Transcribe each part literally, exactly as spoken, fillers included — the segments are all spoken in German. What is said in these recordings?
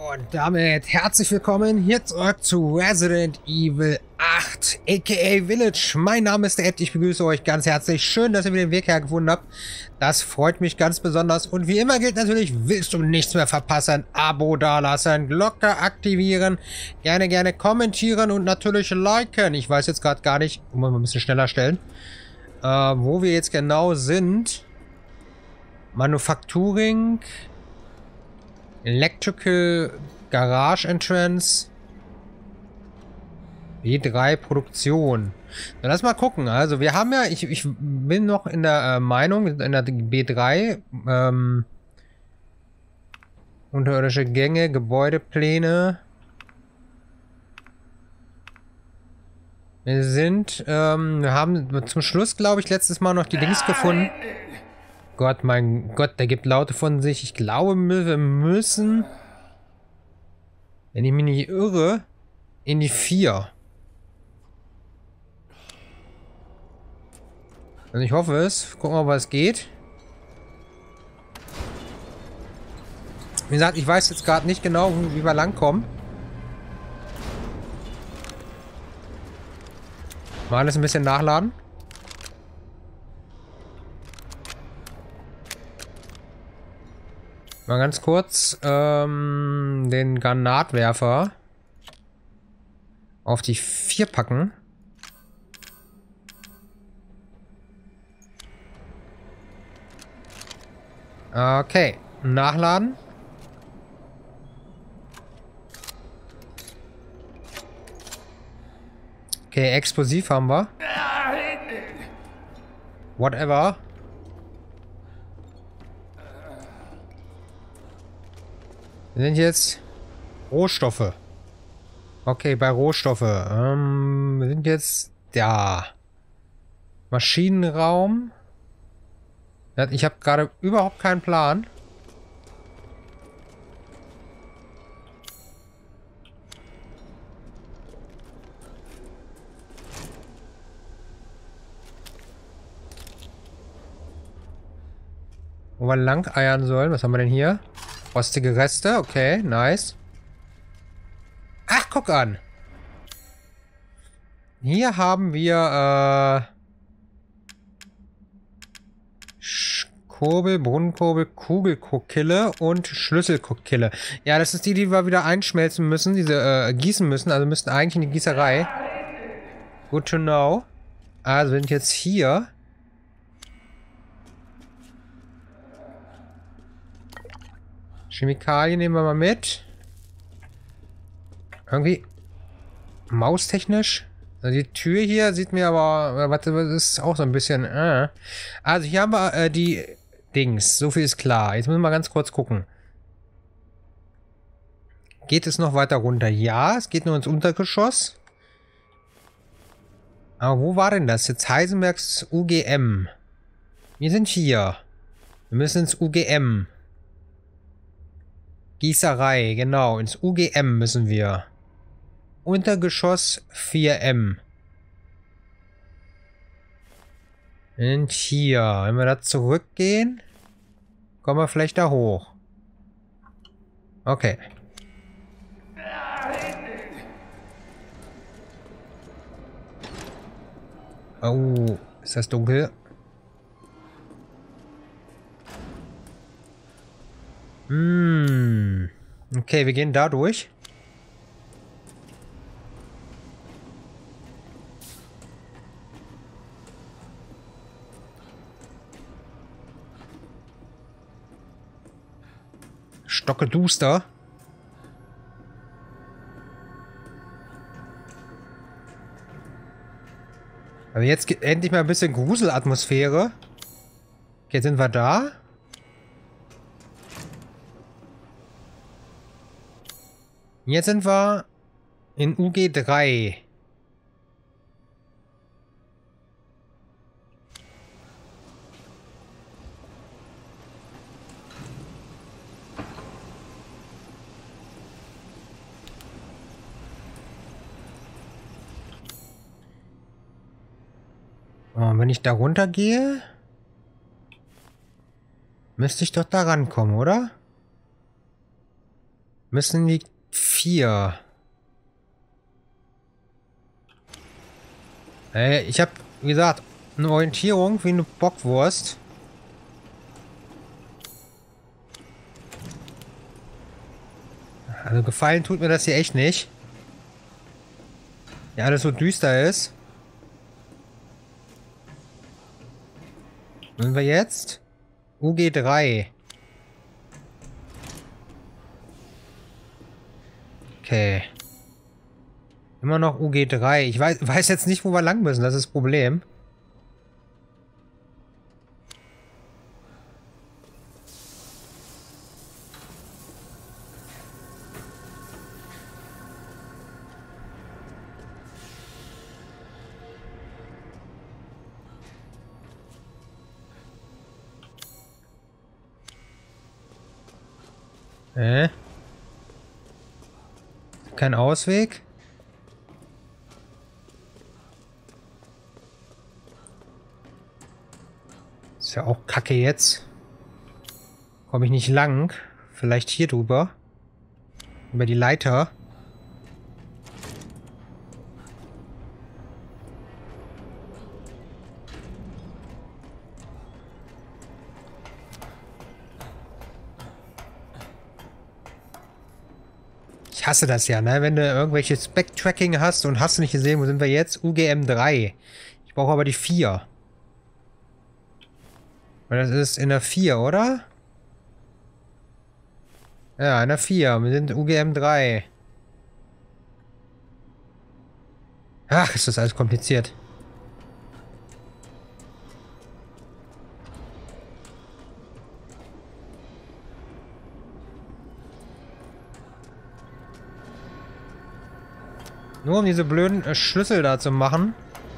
Und damit herzlich willkommen hier zurück zu Resident Evil acht, aka Village. Mein Name ist der Ed, ich begrüße euch ganz herzlich. Schön, dass ihr mir den Weg hergefunden habt. Das freut mich ganz besonders. Und wie immer gilt natürlich, willst du nichts mehr verpassen, Abo dalassen, Glocke aktivieren, gerne, gerne kommentieren und natürlich liken. Ich weiß jetzt gerade gar nicht, muss man ein bisschen schneller stellen, äh, wo wir jetzt genau sind. Manufacturing... Electrical Garage Entrance B drei Produktion. Dann lass mal gucken. Also wir haben ja, ich, ich bin noch in der äh, Meinung, in der B drei ähm, unterirdische Gänge, Gebäudepläne. Wir sind, ähm, wir haben zum Schluss, glaube ich, letztes Mal noch die Dings gefunden. Gott, mein Gott, der gibt Laute von sich. Ich glaube, wir müssen, wenn ich mich nicht irre, in die vier. Also ich hoffe es. Gucken wir mal, was geht. Wie gesagt, ich weiß jetzt gerade nicht genau, wie wir langkommen. Mal alles ein bisschen nachladen. Mal ganz kurz ähm, den Granatwerfer auf die vier packen. Okay, nachladen. Okay, Explosiv haben wir. Whatever. Wir sind jetzt Rohstoffe. Okay, bei Rohstoffe. Ähm, wir sind jetzt da. Maschinenraum. Ich habe gerade überhaupt keinen Plan. Wo wir lang eiern sollen. Was haben wir denn hier? Rostige Reste, okay, nice. Ach, guck an. Hier haben wir, äh... Kurbel, Brunnenkurbel, Kugelkokille und Schlüsselkokille. Ja, das ist die, die wir wieder einschmelzen müssen, diese, äh, gießen müssen. Also müssten eigentlich in die Gießerei. Good to know. Also wir sind jetzt hier. Chemikalien nehmen wir mal mit. Irgendwie maustechnisch. Also die Tür hier sieht mir aber, warte, das ist auch so ein bisschen. Äh. Also hier haben wir äh, die Dings. So viel ist klar. Jetzt müssen wir mal ganz kurz gucken. Geht es noch weiter runter? Ja, es geht nur ins Untergeschoss. Aber wo war denn das? Jetzt Heisenbergs U G M. Wir sind hier. Wir müssen ins U G M. Gießerei, genau. Ins U G M müssen wir. Untergeschoss vier M. Und hier. Wenn wir da zurückgehen, kommen wir vielleicht da hoch. Okay. Oh, ist das dunkel? Hm. Okay, wir gehen da durch. Stockeduster. Aber jetzt geht endlich mal ein bisschen Gruselatmosphäre. Jetzt sind wir da. Jetzt sind wir in U G drei. Und wenn ich da runter gehe, müsste ich doch da rankommen, oder? Müssen die vier. Ey, ich habe, wie gesagt, eine Orientierung wie eine Bockwurst. Also gefallen tut mir das hier echt nicht. Ja, alles so düster ist. Sind wir jetzt? U G drei. Okay. Immer noch U G drei. Ich weiß, weiß jetzt nicht, wo wir lang müssen. Das ist das Problem. Äh? Kein Ausweg? Ist ja auch kacke jetzt. Komme ich nicht lang. Vielleicht hier drüber. Über die Leiter. Ich hasse das ja, ne? Wenn du irgendwelches Backtracking hast und hast du nicht gesehen, wo sind wir jetzt? U G M drei. Ich brauche aber die vier. Weil das ist in der vier, oder? Ja, in der vier. Wir sind U G M drei. Ach, ist das alles kompliziert. Nur um diese blöden äh, Schlüssel da zu machen.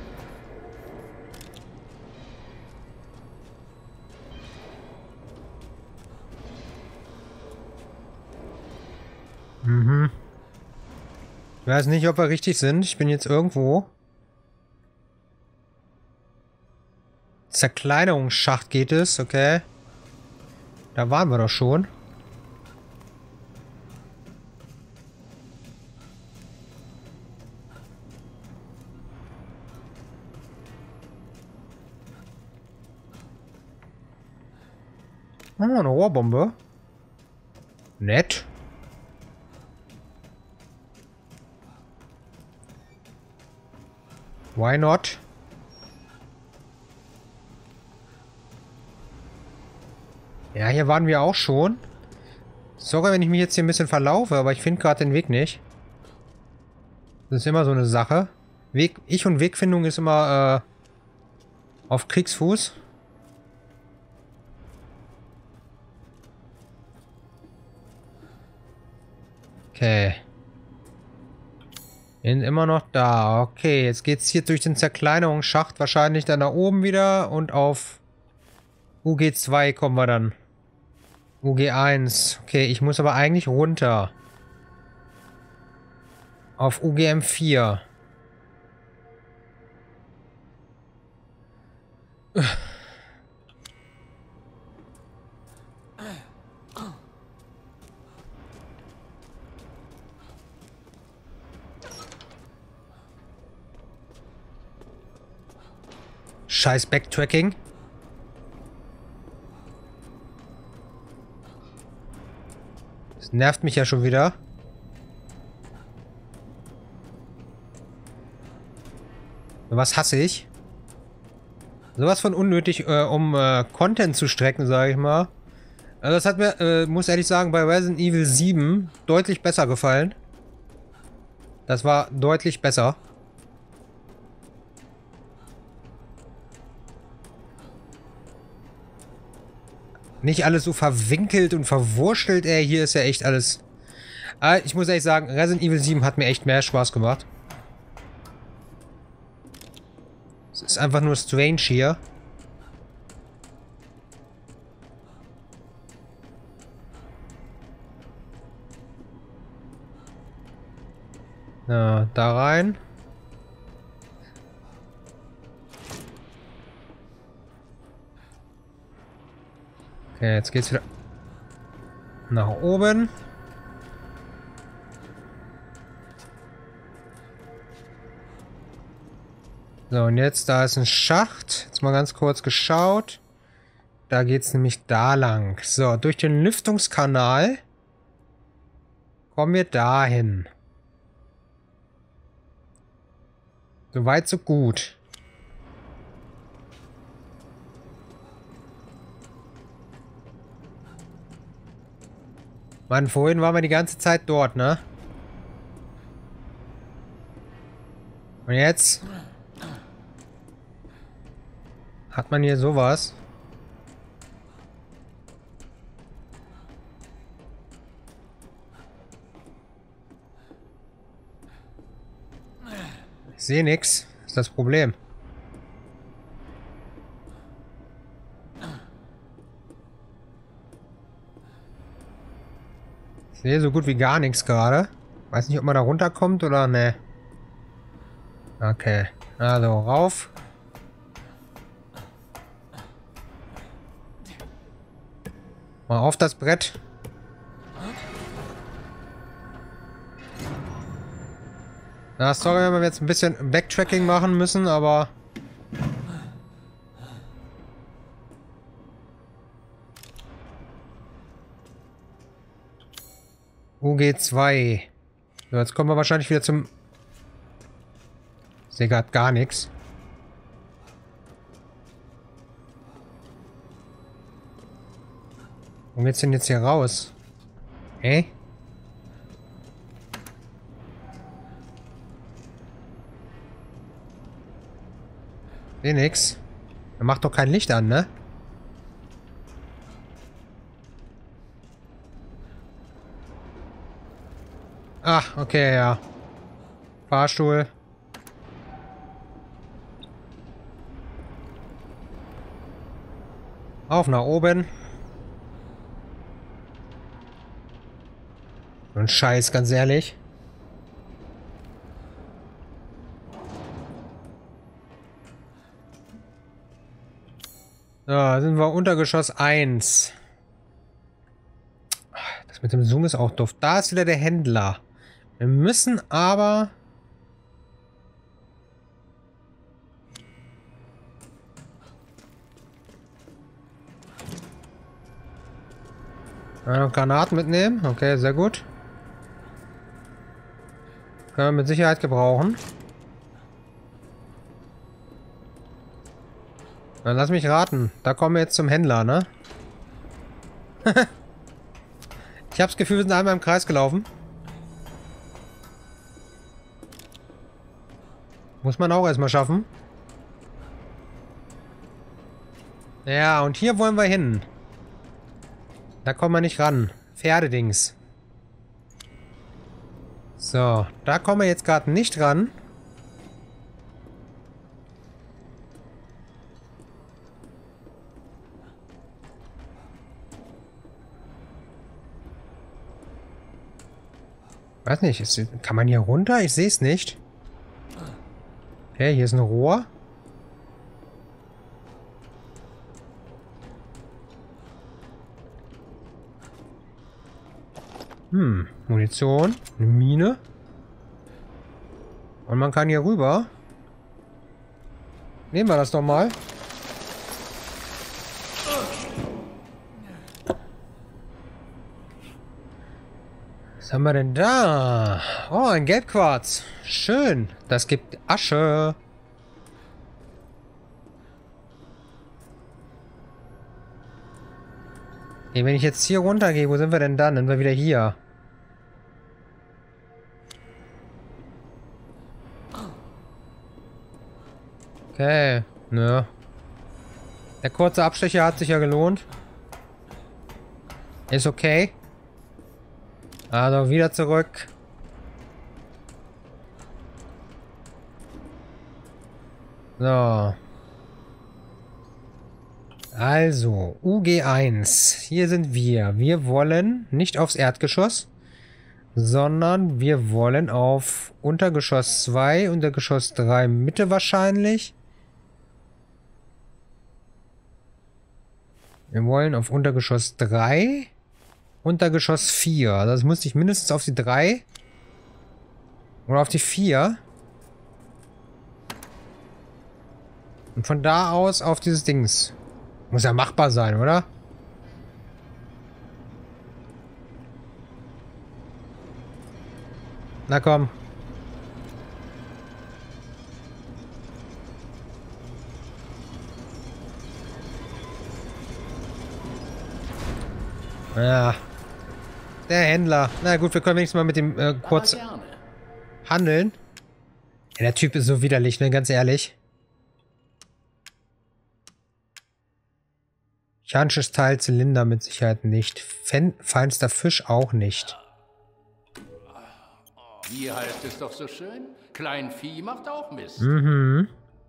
Mhm. Ich weiß nicht, ob wir richtig sind. Ich bin jetzt irgendwo. Zerkleinerungsschacht geht es, okay. Da waren wir doch schon. Oh, eine Rohrbombe. Nett. Why not? Ja, hier waren wir auch schon. Sorry, wenn ich mich jetzt hier ein bisschen verlaufe, aber ich finde gerade den Weg nicht. Das ist immer so eine Sache. Weg, ich und Wegfindung ist immer äh, auf Kriegsfuß. Okay. Sind immer noch da. Okay, jetzt geht's hier durch den Zerkleinerungsschacht wahrscheinlich dann nach oben wieder und auf U G zwei kommen wir dann. U G eins. Okay, ich muss aber eigentlich runter. Auf U G M vier. Scheiß Backtracking. Das nervt mich ja schon wieder. Was hasse ich? Sowas von unnötig, äh, um äh, Content zu strecken, sage ich mal. Also das hat mir, äh, muss ehrlich sagen, bei Resident Evil sieben deutlich besser gefallen. Das war deutlich besser. Nicht alles so verwinkelt und verwurschtelt, ey. Hier ist ja echt alles... Aber ich muss ehrlich sagen, Resident Evil sieben hat mir echt mehr Spaß gemacht. Es ist einfach nur strange hier. Na, da rein. Okay, jetzt geht's wieder nach oben. So, und jetzt, da ist ein Schacht. Jetzt mal ganz kurz geschaut. Da geht's nämlich da lang. So, durch den Lüftungskanal kommen wir dahin. Soweit, so gut. Mann, vorhin waren wir die ganze Zeit dort, ne? Und jetzt hat man hier sowas. Ich sehe nichts. Das ist das Problem. Ich sehe so gut wie gar nichts gerade. Weiß nicht, ob man da runterkommt oder ne. Okay. Also rauf. Mal auf das Brett. Na, sorry, wenn wir jetzt ein bisschen Backtracking machen müssen, aber... U G zwei. So, jetzt kommen wir wahrscheinlich wieder zum... Ich sehe gerade gar nichts. Wo geht's denn jetzt hier raus? Hä? Seh nix. Er macht doch kein Licht an, ne? Ach, okay, ja. Fahrstuhl. Auf nach oben. So ein Scheiß, ganz ehrlich. So, sind wir Untergeschoss eins. Das mit dem Zoom ist auch doof. Da ist wieder der Händler. Wir müssen aber... Ja, noch Granaten mitnehmen. Okay, sehr gut. Können wir mit Sicherheit gebrauchen. Dann lass mich raten. Da kommen wir jetzt zum Händler, ne? Ich hab's Gefühl, wir sind einmal im Kreis gelaufen. Muss man auch erstmal schaffen. Ja, und hier wollen wir hin. Da kommen wir nicht ran. Pferdedings. So, da kommen wir jetzt gerade nicht ran. Weiß nicht, ist, kann man hier runter? Ich sehe es nicht. Okay, hier ist ein Rohr. Hm, Munition, eine Mine. Und man kann hier rüber. Nehmen wir das doch mal. Was haben wir denn da? Oh, ein Gelbquarz. Schön. Das gibt Asche. Okay, wenn ich jetzt hier runter gehe, wo sind wir denn dann? Dann sind wir wieder hier. Okay, ne. Der kurze Abstecher hat sich ja gelohnt. Ist okay. Also wieder zurück. So. Also, U G eins. Hier sind wir. Wir wollen nicht aufs Erdgeschoss, sondern wir wollen auf Untergeschoss zwei, Untergeschoss drei Mitte wahrscheinlich. Wir wollen auf Untergeschoss drei, Untergeschoss vier. Also das müsste ich mindestens auf die drei oder auf die vier. Und von da aus auf dieses Dings. Muss ja machbar sein, oder? Na komm. Ja. Der Händler. Na gut, wir können wenigstens mal mit dem äh, kurz handeln. Ja, der Typ ist so widerlich, ne? Ganz ehrlich. Mechanisches Teil, Zylinder mit Sicherheit nicht. Fen feinster Fisch auch nicht. Wie heißt es doch so schön? Kleinvieh macht auch Mist. Mhm.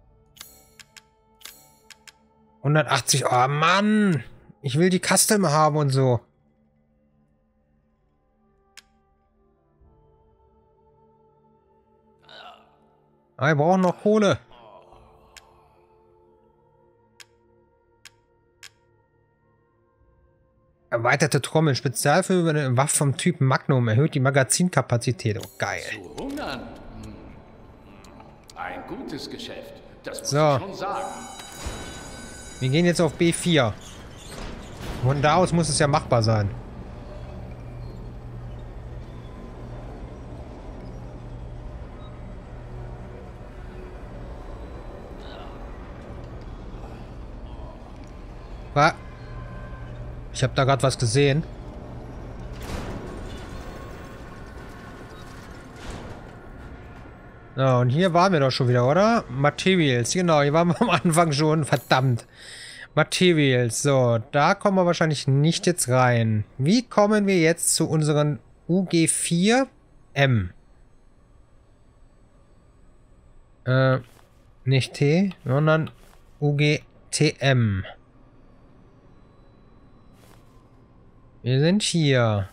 hundertachtzig. Oh Mann. Ich will die Custom haben und so. Ah, wir brauchen noch Kohle. Erweiterte Trommel. Spezial für eine Waffe vom Typ Magnum. Erhöht die Magazinkapazität. Oh, geil. Zu hungern. Ein gutes Geschäft. Das muss So. ich schon sagen. Wir gehen jetzt auf B vier. Von da aus muss es ja machbar sein. Was? Ich habe da gerade was gesehen. Ja, und hier waren wir doch schon wieder, oder? Materials, genau, hier waren wir am Anfang schon, verdammt. Materials, so, da kommen wir wahrscheinlich nicht jetzt rein. Wie kommen wir jetzt zu unseren U G vier M? Äh, nicht T, sondern U G T M. Wir sind hier.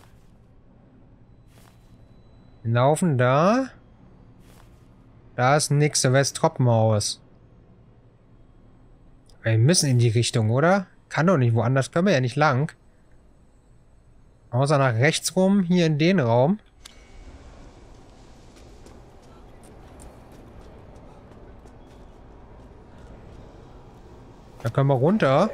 Wir laufen da. Da ist nix, da wäre das Treppenhaus. Wir müssen in die Richtung, oder? Kann doch nicht, woanders können wir ja nicht lang. Außer nach rechts rum, hier in den Raum. Da können wir runter.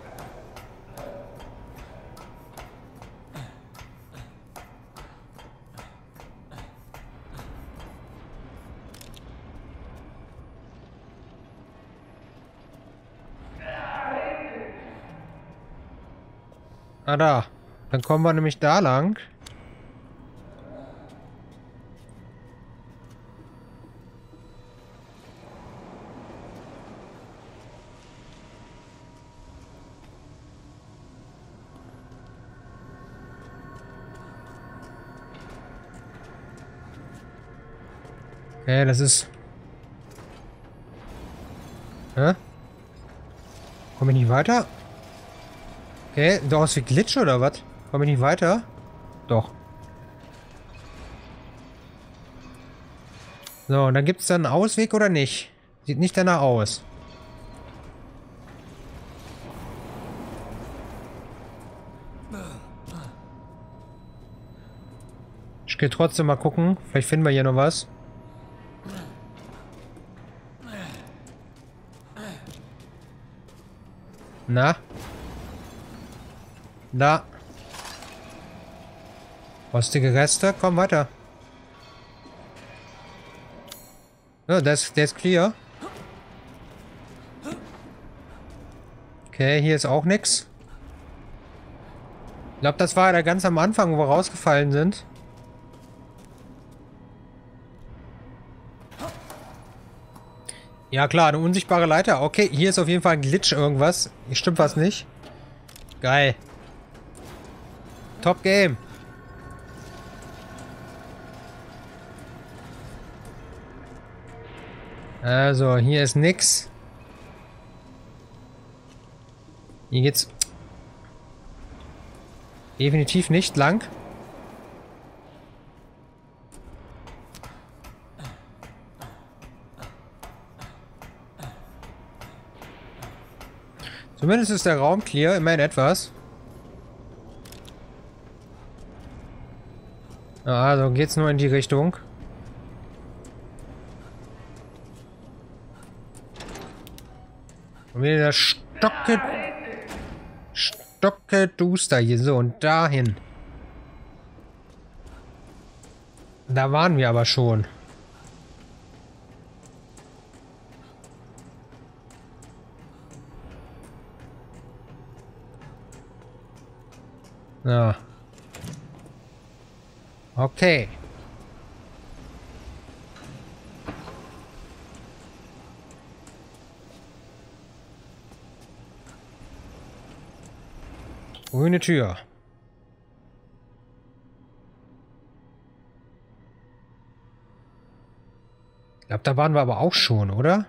Ah, da. Dann kommen wir nämlich da lang. Okay, das ist... Hä? Komme ich nicht weiter? Okay, doch aus wie Glitch oder was? Komme ich nicht weiter? Doch. So, und dann gibt es dann einen Ausweg oder nicht? Sieht nicht danach aus. Ich gehe trotzdem mal gucken. Vielleicht finden wir hier noch was. Na? Da. Rostige Reste. Komm weiter. Ja, der ist, der ist clear. Okay, hier ist auch nichts. Ich glaube, das war ja ganz am Anfang, wo wir rausgefallen sind. Ja klar, eine unsichtbare Leiter. Okay, hier ist auf jeden Fall ein Glitch irgendwas. Hier stimmt was nicht. Geil. Top Game. Also, hier ist nix. Hier geht's definitiv nicht lang. Zumindest ist der Raum clear, immerhin etwas. Also geht's nur in die Richtung. Und wieder der Stocke... Stocke duster hier. So, und dahin. Da waren wir aber schon. Ja. Okay. Grüne Tür. Ich glaube, da waren wir aber auch schon, oder?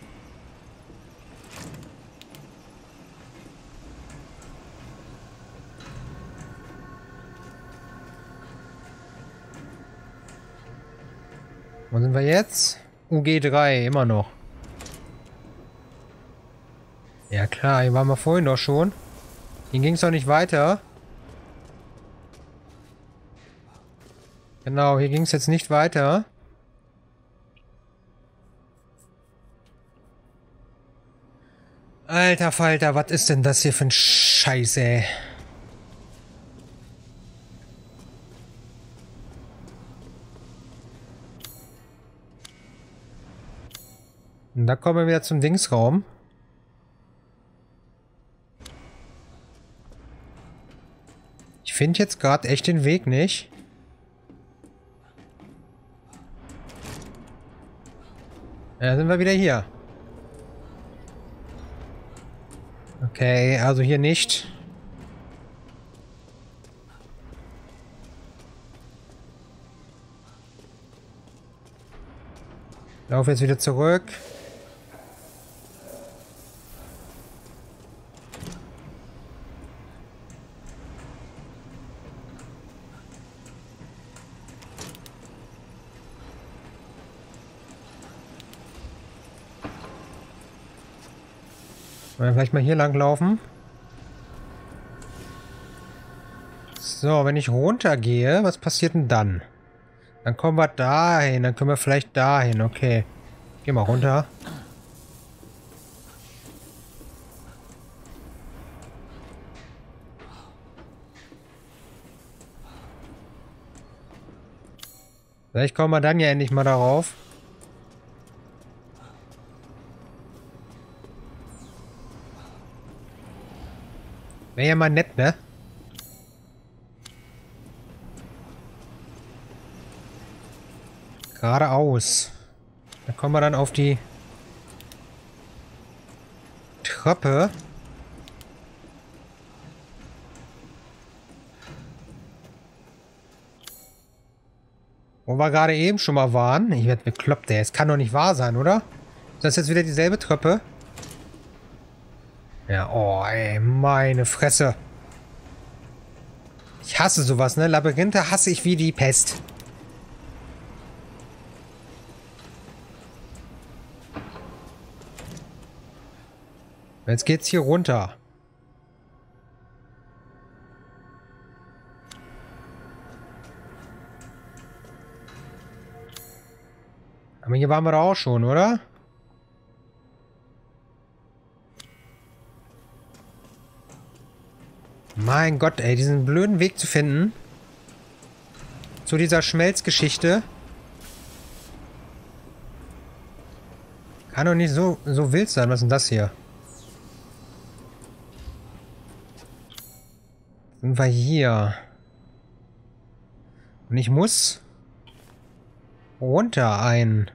Wo sind wir jetzt? U G drei, immer noch. Ja klar, hier waren wir vorhin doch schon. Hier ging es doch nicht weiter. Genau, hier ging es jetzt nicht weiter. Alter Falter, was ist denn das hier für ein Scheiß, ey? Und da kommen wir wieder zum Dingsraum. Ich finde jetzt gerade echt den Weg nicht. Ja, sind wir wieder hier. Okay, also hier nicht. Lauf jetzt wieder zurück. Wollen wir vielleicht mal hier lang laufen? So, wenn ich runtergehe, was passiert denn dann? Dann kommen wir dahin, dann können wir vielleicht dahin, okay. Geh mal runter. Vielleicht kommen wir dann ja endlich mal darauf. Wäre ja mal nett, ne? Geradeaus. Da kommen wir dann auf die Treppe. Wo wir gerade eben schon mal waren. Ich werde bekloppt, ey. Es kann doch nicht wahr sein, oder? Ist das jetzt wieder dieselbe Treppe? Ja, oh, ey, meine Fresse. Ich hasse sowas, ne? Labyrinthe hasse ich wie die Pest. Jetzt geht's hier runter. Aber hier waren wir doch auch schon, oder? Mein Gott, ey, diesen blöden Weg zu finden. Zu dieser Schmelzgeschichte. Kann doch nicht so, so wild sein. Was ist denn das hier? Sind wir hier? Und ich muss runter ein.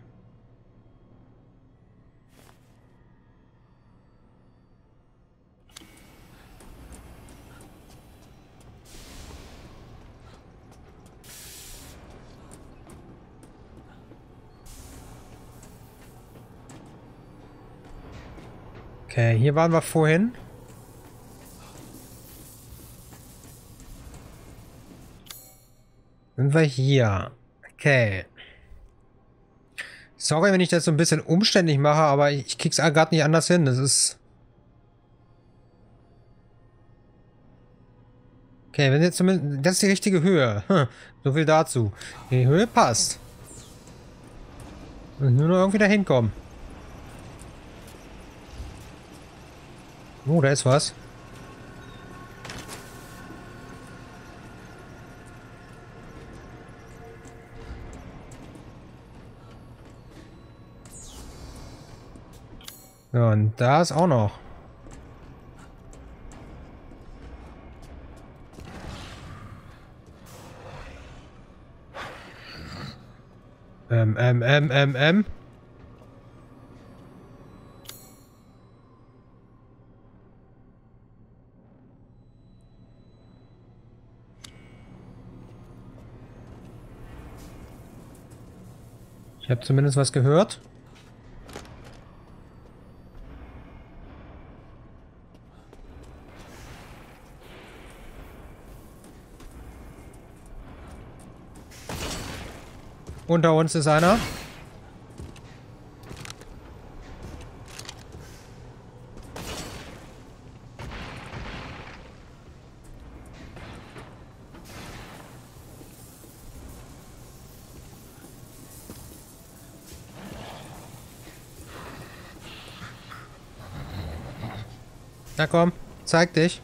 Okay, hier waren wir vorhin. Sind wir hier? Okay. Sorry, wenn ich das so ein bisschen umständlich mache, aber ich krieg's gerade nicht anders hin. Das ist... Okay, wenn jetzt zumindest... Das ist die richtige Höhe. Hm, so viel dazu. Die Höhe passt. Nur noch irgendwie da hinkommen. Oh, da ist was. Ja, und da ist auch noch. Ähm, ähm, ähm, ähm, ähm. Ich habe zumindest was gehört. Unter uns ist einer. Na komm, zeig dich.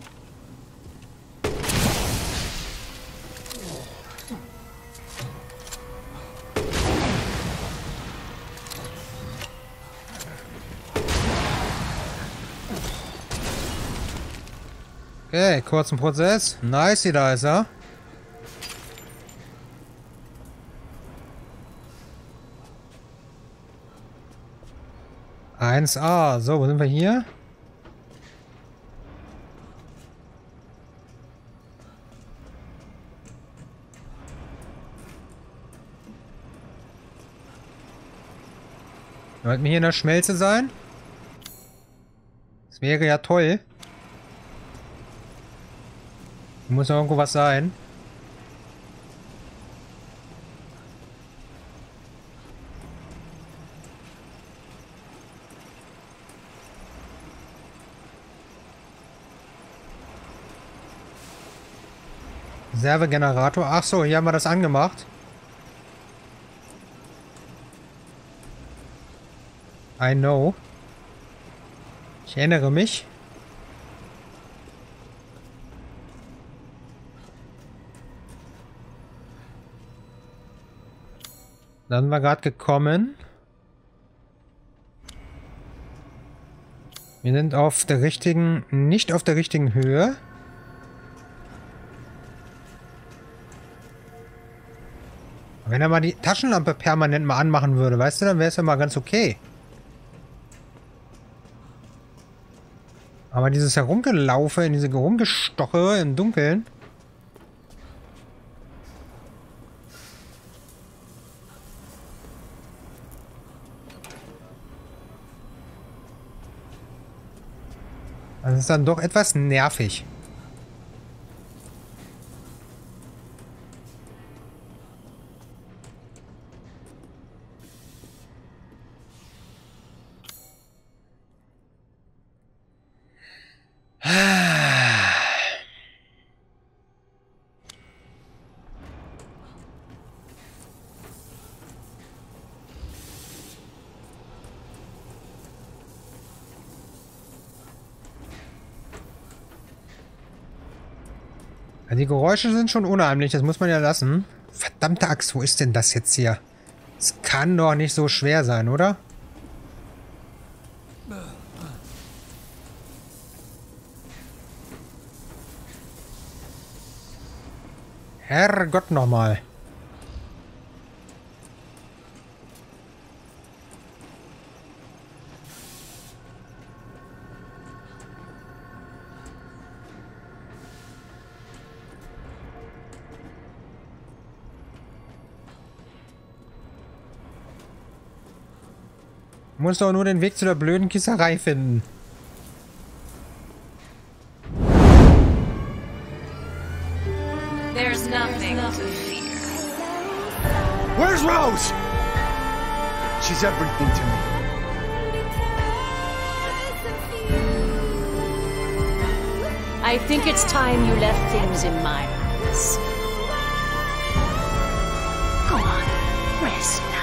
Okay, kurzen Prozess. Nice, da ist er. eins A. So, wo sind wir hier? Sollten wir hier in der Schmelze sein? Das wäre ja toll. Muss ja irgendwo was sein. Reservegenerator. Ach so, hier haben wir das angemacht. I know. Ich erinnere mich. Dann war gerade gekommen. Wir sind auf der richtigen, nicht auf der richtigen Höhe. Wenn er mal die Taschenlampe permanent mal anmachen würde, weißt du, dann wäre es ja mal ganz okay. Aber dieses Herumgelaufe, in diese Herumgestoche im Dunkeln. Das ist dann doch etwas nervig. Die Geräusche sind schon unheimlich, das muss man ja lassen. Verdammte Axt, wo ist denn das jetzt hier? Es kann doch nicht so schwer sein, oder? Herrgott nochmal. Du musst doch nur den Weg zu der blöden Kisserei finden. There's nothing to fear. Where's Rose? She's everything to me. I think it's time you left things in my hands. Go on, rest now.